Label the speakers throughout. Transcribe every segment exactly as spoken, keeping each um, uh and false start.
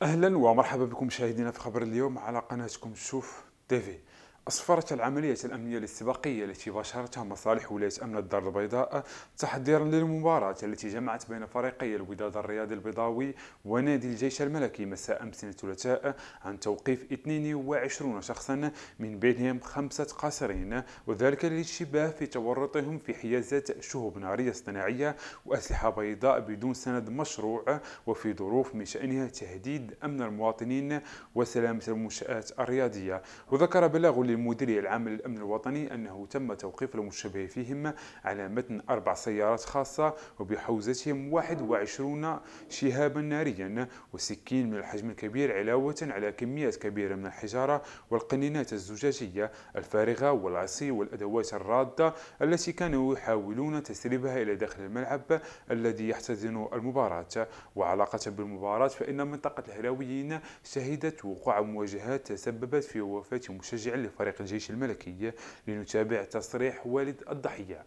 Speaker 1: أهلا ومرحبا بكم مشاهدينا في خبر اليوم على قناتكم شوف تيفي. أسفرت العملية الأمنية الاستباقية التي باشرتها مصالح ولاية أمن الدار البيضاء تحضيرا للمباراة التي جمعت بين فريقي الوداد الرياضي البيضاوي ونادي الجيش الملكي مساء أمس الثلاثاء عن توقيف اثنين وعشرين شخصا من بينهم خمسة قاصرين، وذلك للاشتباه في تورطهم في حيازات شهب نارية اصطناعية وأسلحة بيضاء بدون سند مشروع وفي ظروف من شأنها تهديد أمن المواطنين وسلامة المنشآت الرياضية. وذكر بلاغ للمديرية العامة للأمن الوطني أنه تم توقيف المشتبه فيهم على متن أربع سيارات خاصة وبحوزتهم واحد وعشرين شهابا ناريا وسكين من الحجم الكبير، علاوة على كميات كبيرة من الحجارة والقنينات الزجاجية الفارغة والعصي والأدوات الرادة التي كانوا يحاولون تسريبها إلى داخل الملعب الذي يحتضن المباراة. وعلاقة بالمباراة، فإن منطقة الهراويين شهدت وقوع مواجهات تسببت في وفاة مشجع لفريق الجيش الملكي. لنتابع تصريح والد الضحية.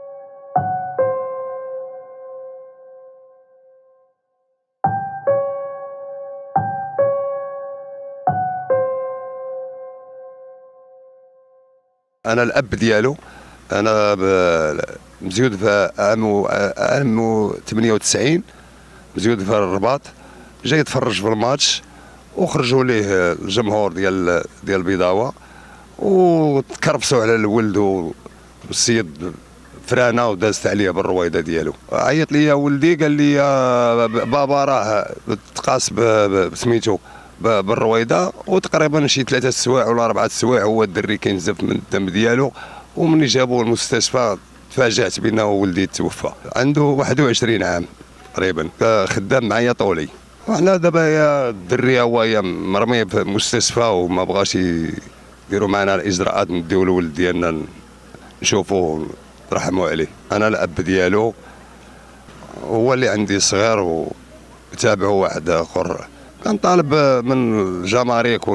Speaker 2: انا الاب ديالو، انا مزيود في عام عام ثمانية وتسعين، مزيود في الرباط، جاي يتفرج في الماتش وخرجوا ليه الجمهور ديال ديال البيضاوه وتكرفسوا على الولد والسيد فرانا ودازت عليه بالرويضه ديالو. عيط لي ولدي قال لي بابا راه تقاس بسميتو بالرويضه، وتقريبا شي ثلاثه سوايع ولا اربعه سوايع هو الدري كينزف من الدم ديالو، ومني جابوه المستشفى تفاجات بانه ولدي توفى. عنده واحد وعشرين عام تقريبا، خدام معايا طولي، وحنا دابا يا الدري هو مرمي في المستشفى وما بغاش يديروا معنا الاجراءات، نديو الولد ديالنا نشوفوه نرحموا عليه. انا الاب ديالو، هو اللي عندي صغير وتابعوا واحد اخر. كنطالب من الجمارك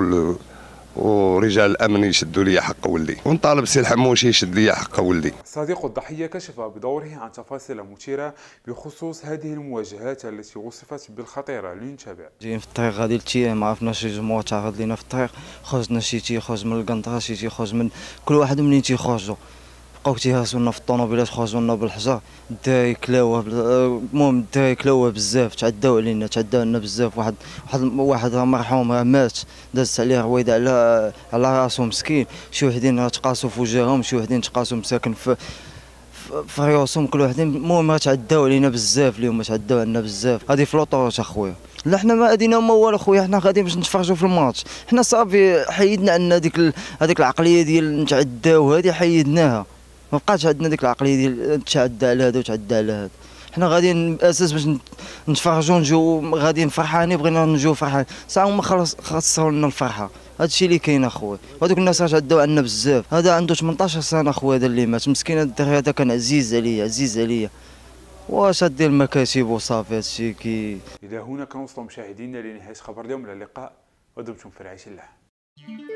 Speaker 2: ورجال الامن يشدوا لي حق ولدي، ونطالب سي الحموشي يشد لي حق ولدي.
Speaker 1: صديق الضحية كشف بدوره عن تفاصيل مثيرة بخصوص هذه المواجهات التي وصفت بالخطيرة. لنتابع.
Speaker 3: جايين في الطريق غادي للتيام، ما عرفناش شي جمهور تعرض لينا في الطريق، خرجنا شي تيخرج من القنطرة، شي تيخرج من كل واحد منين تيخرجوا، بقاو تيهرسوا لنا في الطوموبيلات، خرجوا لنا بالحجر، الدراري كلاوه. المهم الدراري كلاوه بزاف، تعداو علينا تعداو علينا بزاف. واحد واحد واحد راه مرحوم راه مات، دازت عليه رويضه على على راسو مسكين. شي وحدين راه تقاسوا في وجههم، شي وحدين تقاسوا مساكن في في ريوسهم، كل وحدين. المهم راه تعداو علينا بزاف، اليوم تعداو علينا بزاف. هذه في لوطوروت اخويا. لا حنا ما ادينا ما والو خويا، حنا غاديين باش نتفرجوا في الماتش. حنا صافي حيدنا عندنا هذيك هذيك العقليه ديال نتعداو، هذه حيدناها، ما بقاش عندنا ديك العقليه ديال تشعدى على هذا وتعدى على هذا. حنا غاديين اساس باش نتفرجوا نجيو غاديين فرحانين، بغينا نجيو فرحانين، ساعه هما خلاص خسروا لنا الفرحه. هذا الشيء اللي كاين اخويا، وهذوك الناس راه تعداو عندنا بزاف. هذا عنده ثمنطاش سنه اخويا، هذا اللي مات مسكين. هذا الدري هذا كان عزيز عليا عزيز عليا، واش دير المكاتب وصافي. هذا الشيء كي
Speaker 1: الى هنا كنوصلوا مشاهدينا لنهايه خبر اليوم. الى اللقاء ودمتم في رعايه الله.